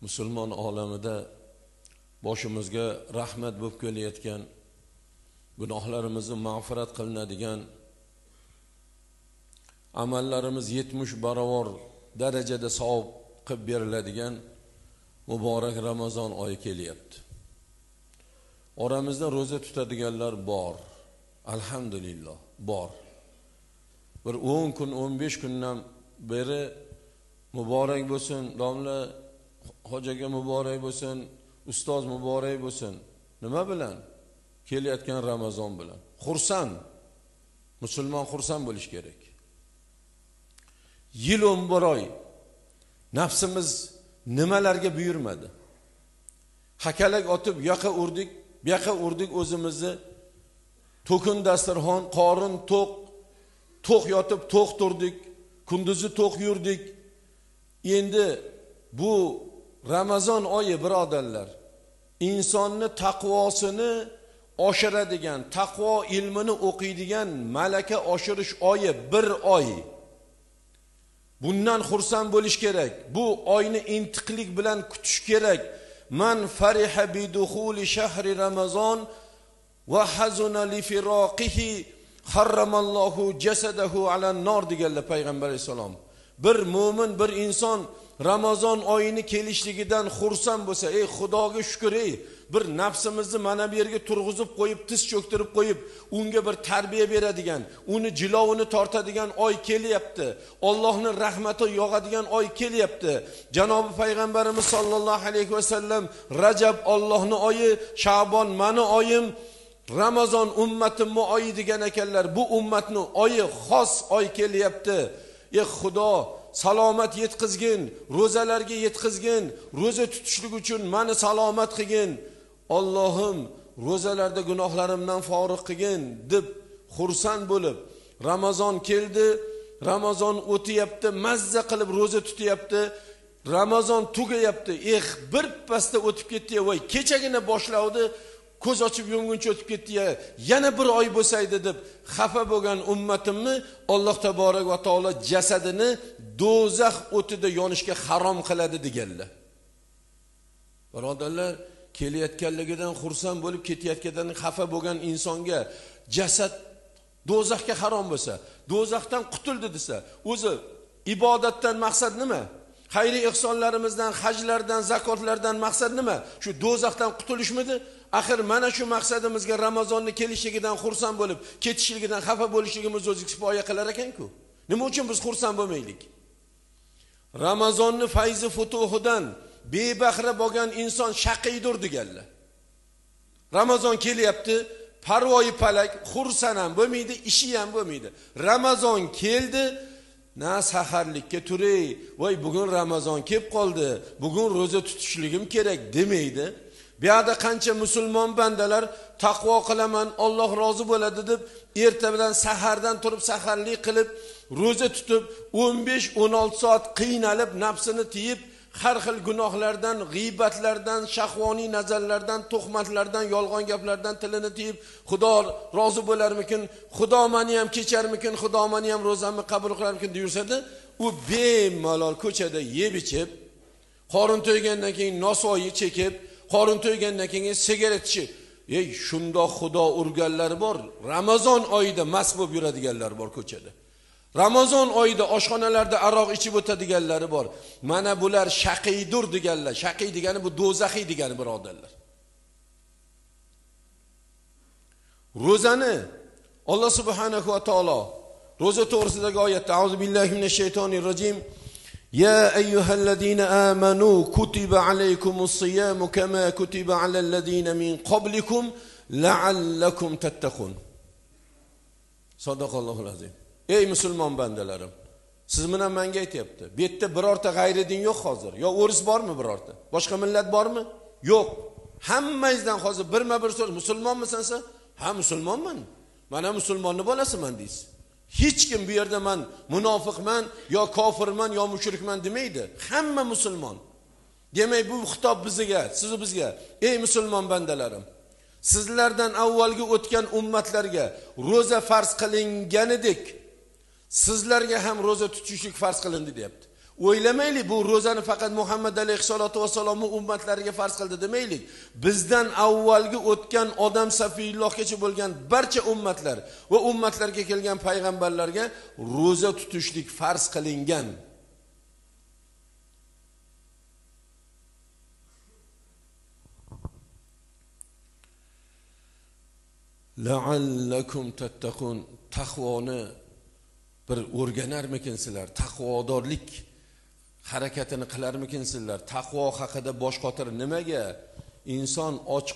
musulmon olamida boshimizga rahmat bo'lib kelayotgan, gunohlarimizni mag'firat qilinadigan, amallarimiz 70 barobar darajada savob qilib beriladigan muborak Ramazon oyi kelyapti. Oramizda roza tutadiganlar bor. Alhamdulillah, bor. Bir 10 kun, 15 kundan beri muborak bo'lsin, domla hojaga muborak bo'lsin, ustoz muborak bo'lsin. Nima bilan? Kelayotgan Ramazon bilan. Xursand. Musulmon xursand bo'lish kerak. Yil 11 oy nafsimiz nimalarga buyurmadi. Hakalak otib, yoqa urdik, bu yoqa urdik o'zimizni. To'kin dasturxon, qorin to'q yotib, to'q turdik, kunduzi to'q yurdik. Endi bu Ramazon oyi birodarlar, insonni taqvosini oshiradigan, taqvo ilmini o'qiydigan malaka oshirish oyi, bir oy. Bundan xursand bo'lish kerak. Bu oyni intiqlik bilan kutish kerak. Man fariha bi dukhuli shahri Ramazon va hazuna li firaqihi harramallohu jasadahu alan nar deganlar payg'ambar alayhisalom. Bir mo'min, bir inson Ramazon oyini kelishligidan xursand bo'lsa, ey Xudoga shukr, bir nafsimizni mana bu yerga turg'izib qo'yib, tiz cho'ktirib qo'yib, unga bir tarbiya beradigan, uni jilovini tortadigan oy kelyapti. Allohning rahmati yog'adigan oy kelyapti. Janobi payg'ambarimiz sollallohu alayhi vasallam Rajab Allohning oyi, Sha'bon mani oyim, Ramazon ummatimning oyi degan ekanlar. Bu ummatning oyi xos oy kelyapti. Ey Xudo, salomat yetkizgin, ro'zalarga yetkizgin, ro'za tutishlik uchun meni salomat qilgin. Allohim, ro'zalarda gunohlarimdan forig' qilgin deb xursand bo'lib, Ramazon keldi, Ramazon o'tiyapti, mazza qilib ro'za tutyapti. Ramazon tugayapti. Bir pasda o'tib ketdi, voy, kechagina boshlavdi, ko'z ochib yumguncha o'tib ketdi-ya, yana bir oy bo'lsaydi deb xafa bo'lgan ummatimni Alloh taborak va taolo jasadini do'zax o'tida yonishga harom qiladi deganlar. Birodarlar, kelayotganligidan xursand bo'lib ketayotganidan xafa bo'lgan insonga jasad do'zaxga harom bo'lsa, do'zaxdan qutuldi desa, o'zi ibodatdan maqsad nima? Xayri ihsonlarimizdan, hajlardan, zakotlardan maqsad nima? Shu do'zaxdan qutulishmidi? Axir mana shu maqsadimizga Ramazonni kelishligidan xursand bo'lib, ketishligidan xafa bo'lishligimiz o'zi kifoya qilar ekan-ku. Nima uchun biz xursand bo'lmaylik? Ramazonni fayzi futuhidan bebahra bo'lgan inson shaqiydir deganlar. Ramazon kelyapti, parvoyi palak, xursand ham bo'lmaydi, ishi ham bo'lmaydi. Ramazon keldi, na saharlikka turay, voy bugun Ramazon kelib qoldi, bugun roza tutishligim kerak demaydi. Bu yerda qancha musulmon bandalar taqvo qilaman, Alloh rozi bo'ladi deb erta bilan sahardan turib saharlik qilib, roza tutib, 15-16 soat qiynalib, nafsini tiyib, har xil gunohlardan, g'iybatlardan, shahvoniy nazarlardan, tuhmatlardan, yolg'on gaplardan tilini tiyib, Xudo rozi bo'larmikin, Xudo meni ham kecharmikin, Xudo meni ham ro'zamni qabul qilarmikin deyursada, u bemalol ko'chada yeb ichib, qorin to'ygandan keyin nosoyi chekib, qorin to'ygandan keyin sigaret ichib, shundoq Xudo urganlari bor. Ramazon oyida mast bo'lib yuradiganlar bor ko'chada. Ramazon oyida oshxonalarda aroq ichib o'tadiganlari bor. Mana bular shaqiydur deganlar. Shaqiy degani bu do'zaxiy degani birodarlar. Ro'zani Alloh subhanahu va taolo ro'za to'g'risidagi oyatda Auzu billahi minash shaytonir rojim. Ya ayyuhallazina amanu kutiba alaykumus siyamu kama kutiba alal ladina min qablikum la'allakum tattaqun. Sadaqallohul azim. Ey musulmon bandalarim, siz bilan menga aytayapti. Bu yerda birorta g'ayri din yo'q hozir. Yo o'ris bormi birorta? Boshqa millat bormi? Yo'q. Hammangizdan hozir birma-bir so'z, musulmonmisan sen? Ha, musulmonman. Mana musulmonning bolasiman deysiz. Hech kim bu yerda men munofiqman, yo kofirman, yo mushrikman demaydi. Hamma musulmon. Demak, bu xitob bizga, bizga. Ey musulmon bandalarim, sizlardan avvalgi o'tgan ummatlarga roza farz qilinganidek, sizlarga ham roza tutishlik farz qilindi deyapti. O'ylamaylik bu ro'zani faqat Muhammad alayhisolatu vasallamning ummatlariga farz qildi demaylik. Bizdan avvalgi o'tgan odam safiyullohgacha bo'lgan barcha ummatlar va ummatlarga kelgan payg'ambarlarga ro'za tutishlik farz qilingan. La'allakum tattaqun, taqvoni bir o'rganarmikinsizlar, taqvodorlik harakatini qilarmikinsizlar. Taqvo haqida bosh qotir nimaga? Inson och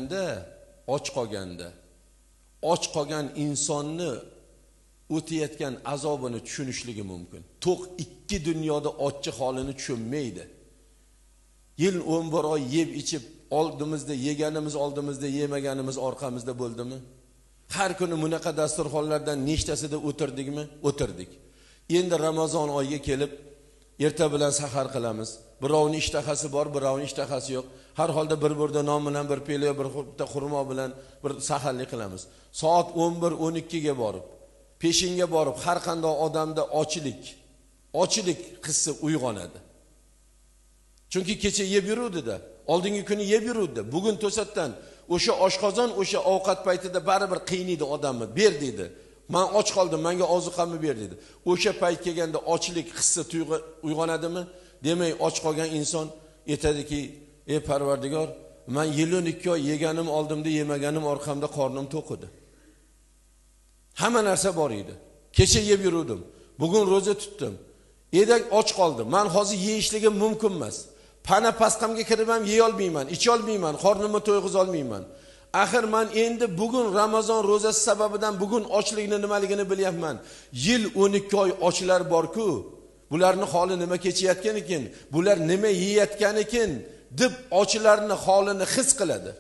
qolgan insonni o'tayotgan azobini tushunishligi mumkin. To'q ikki dunyoda ochchi holini tushunmaydi. Yil 11 oy yeb ichib oldimizda yeganimiz, oldimizda yemaganimiz orqamizda bo'ldimi? Har kuni bunaqa dasturxonlardan nechtasida o'tirdikmi? O'tirdik. Endi Ramazon oyiga kelib erta bilan sahar qilamiz. Birovning ishtahasi bor, birovning ishtahasi yo'q. Har holda bir burda non bilan, bir peliyo, bir bitta xurmo bilan bir saharlik qilamiz. Soat 11-12 ga borib, peshinga borib har qanday odamda ochlik hissi uyg'onadi. Chunki kecha yeb yuruvdi-da, oldingi kuni yeb yuruvdi. Bugun to'satdan o'sha oshqozon o'sha ovqat paytida baribir qiynaydi odamni. Ber dedi. Men och qoldim, menga ozuqamni ber dedi. O'sha payt kelganda ochlik hissi tuyg'u uyg'onadimi? Demak, och qolgan inson aytadiki, ey Parvardigor, men yil 12 oy yeganim oldimda, yemaganim orqamda, qornim to'q edi. Hamma narsa bor edi. Kecha yeb yurdim. Bugun roza tutdim. Edak och qoldim. Men hozir yeyishligim mumkin emas. Pana pasqamga kirib ham yey olmayman, ich olmayman, qornimni to'yg'iz olmayman. Axir men endi bugun Ramazon ro'zasi sababidan bugun ochlikni nimaligini bilyapman. Yil 12 oy ochlar bor-ku, bularning holi nima kechayotgan ekan, bular nima yeyotgan ekan deb ochlarning holini his qiladi.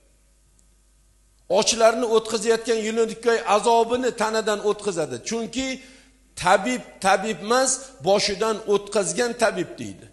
Ochlarni o'tkazayotgan yil 12 oy azobini tanadan o'tkazadi. Chunki tabib emas, boshidan o'tkazgan tabib deydi.